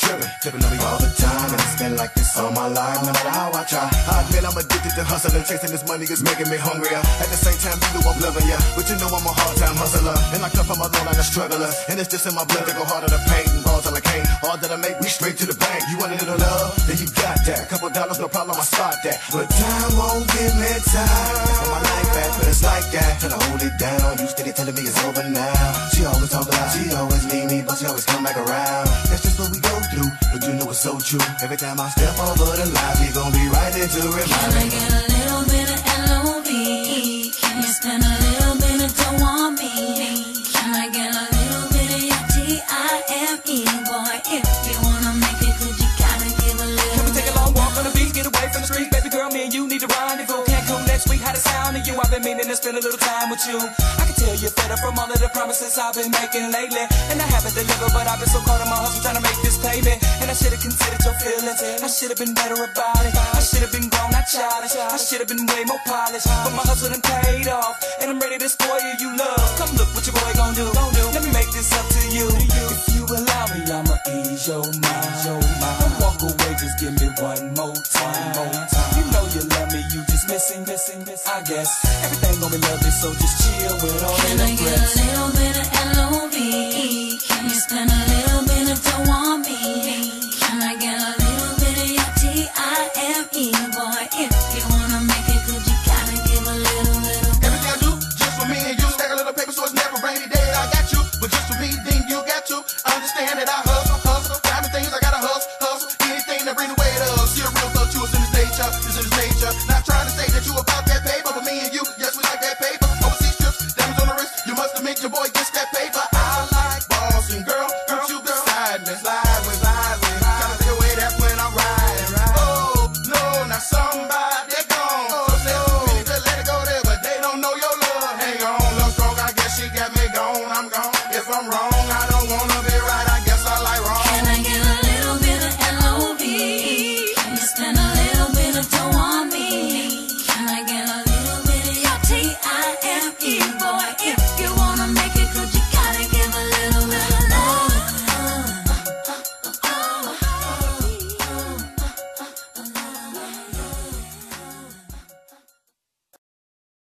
tripping, flipping on me all the time. And it's been like this all my life, no matter how I try. I admit I'm addicted to hustling, chasing this money is making me hungrier. At the same time, you know I'm loving ya, but you know I'm a hard-time hustler. And I come from a low-line struggler, and it's just in my blood to go harder to paint and balls till I can't. All that I make, we straight to the bank. You want a little love? Then you got that. Couple dollars, no problem, I start that. But time won't give me time. On my life back, but it's like that. Tryna hold it down, you steady telling me it's over now. She always talk loud, she always need me, but she always come back around. That's just what we go through, but you know it's so true. Every time I step over the line, she gon' be right there to remind me. Can I get a little bit of L.O.V.? Can you spend a little bit of dough on me? Can I get a little bit of your T.I.M.E? Boy, if you wanna make it good, you gotta give a little. Can we take a long walk on the beach, get away from the street? Baby girl, me and you need to rendezvous. Cancun next week, how the sound of you? I've been meaning to spend a little time with you. I can tell you're fed up from all of the promises I've been making lately, and I haven't delivered, but I've been so caught in my hustle trying to make this payment. And I should've considered your feelings, I should've been better about it. I should've been grown, not childish, I should've been way more polished. But my hustle done paid off, and I'm ready to spoil you love. Come look what your boy gon' do. Let me make this up to you. If you allow me, I'ma ease your mind. Don't walk away, just give me one more time. You know you love me, you just missing. I guess everything gon' be lovely, so just chill with all